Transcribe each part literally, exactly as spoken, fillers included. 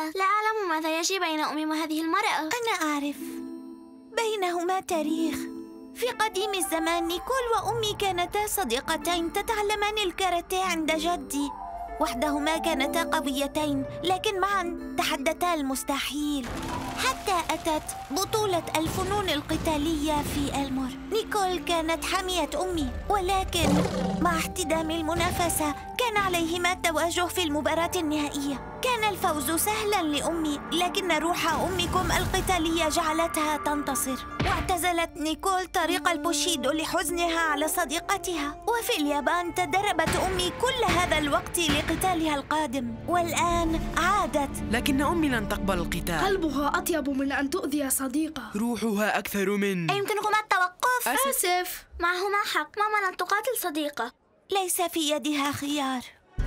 لا أعلم ماذا يجري بين أمي وهذه المرأة. أنا أعرف، بينهما تاريخ. في قديم الزمان نيكول وأمي كانتا صديقتين تتعلمان الكاراتيه عند جدي. وحدهما كانتا قويتين، لكن معا تحدتا المستحيل، حتى أتت بطولة الفنون القتالية في ألمور. نيكول كانت حامية أمي، ولكن مع احتدام المنافسة كان عليهما التواجه في المباراة النهائية. كان الفوز سهلا لأمي، لكن روح أمكم القتالية جعلتها تنتصر. واعتزلت نيكول طريق البوشيدو لحزنها على صديقتها. وفي اليابان تدربت أمي كل هذا الوقت لقتالها القادم، والآن عادت. لكن أمي لن تقبل القتال. قلبها أطيب من أن تؤذي صديقة. روحها أكثر من... أيمكنكما التوقف؟ آسف, آسف. معهما حق، ماما لن تقاتل صديقة. ليس في يدها خيار.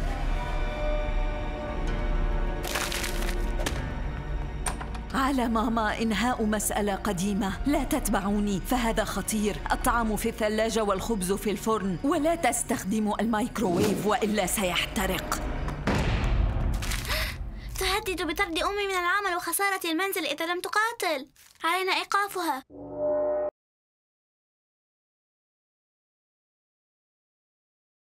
على ماما إنهاء مسألة قديمة. لا تتبعوني، فهذا خطير. الطعام في الثلاجة والخبز في الفرن، ولا تستخدموا الميكروويف وإلا سيحترق. تهدد بطرد أمي من العمل وخسارة المنزل إذا لم تقاتل. علينا إيقافها.